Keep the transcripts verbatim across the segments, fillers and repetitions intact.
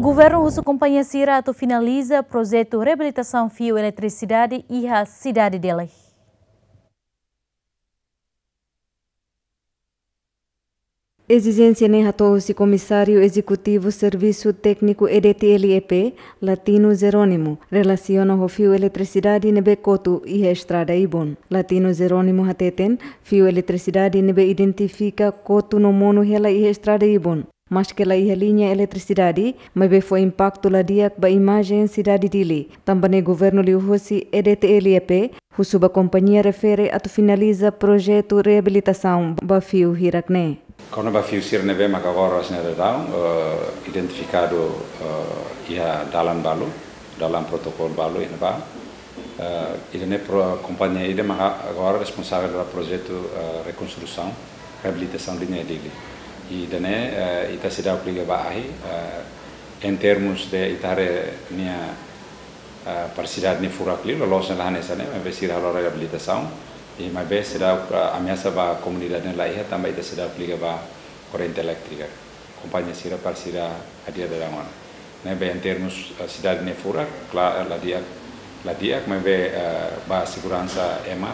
Governo russo Companhia Sirato finaliza projeto reabilitação fio eletricidade e a cidade dele. Exigência nem ratou-se comissário executivo Serviço Técnico E D T L E P, Latino Jerônimo, relaciona o fio eletricidade nebe coto e a estrada Ibon. Latino Jerônimo hateten, fio eletricidade nebe identifica coto no mono hela e a estrada Ibon. Mas que la ia linha eletricidade, mas foi impacto la dia ba imagem cidade dele. Também governo liu hosi E D T L E P, husuba companhia refere a finaliza projeto reabilitação ba fio hirakne. Quando a fio sir neve magagora sneredão, identificado uh, ia dalam balu, dalam protokol balu ini ba, uh, ini pro companhia ide agora responsável pelo projeto uh, reconstrução, reabilitação de linha dele. E dane uh, ita se dá aplica ba aí, uh, em termos de itare minha uh, parcidade ni furakli, lo losen lá nessa né, mas se dá a reabilitação. E mais bem será ameaça para a comunidade na Laia também ita será aplica para corrente elétrica. Companhia será parceira a dia da manhã. Né bem em termos cidade ne fura, claro lá dia lá dia mas bem para segurança ema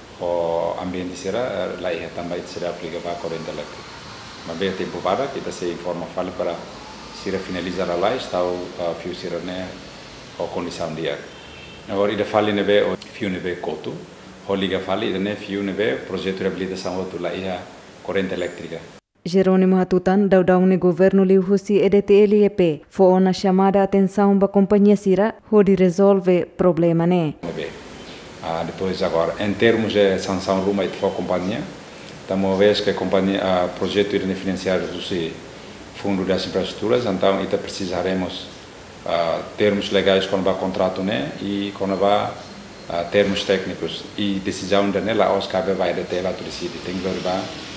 o ambiente será Laia também será aplica para corrente elétrica. Mas bem tempo para kita se informa fale para será finalizar a lá está o fio será né a condição dia. Agora ida fale ne bem o fio ne bem coto. Holiga fali dene fio nebe projeto de reabilitação outro lá ia corrente elétrica. Jerônimo Hatutan daudau ne governo liu husi E D T L E P foi na chamada atenção ba companhia Sira hodi resolve problema né. Nebe. Ah depois agora em termos de sanção ruma it for companhia, tamo vez que a companhia a projeto irá financiar do fundo das infraestruturas, então ita precisaremos uh, termos legais quando vai contrato né e quando vai Uh, termos técnicos e decisão da nela os cabe vai de tela to decide tem que ver ba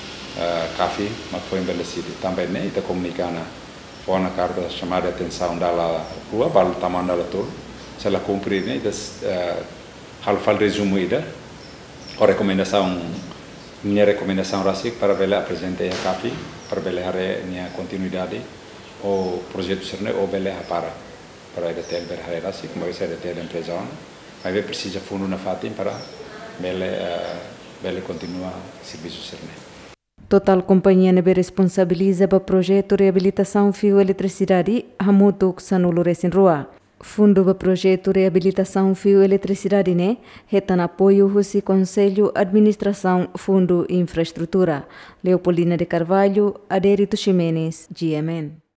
café mas foi embelecido também né está comunicando foi na carta chamada atenção da rua para o tamanho da tour se ela cumprir né das hal fal resumo ida a recomendação minha recomendação rasik para ver apresentar a café para ver a minha continuidade o projeto ser né ou ver para para a tel ver a rasik mas é a tel empresa mas precisa fundo na fatim para bele bele continua serviço serne. Total companhia nebe responsabiliza para projeto reabilitação fio eletricidade hamutuk sanulo resin rua. Fundo para projeto reabilitação fio eletricidade né retan apoio husi Conselho Administração Fundo Infraestrutura. Leopoldina de Carvalho, Adérito Ximenes, G M N.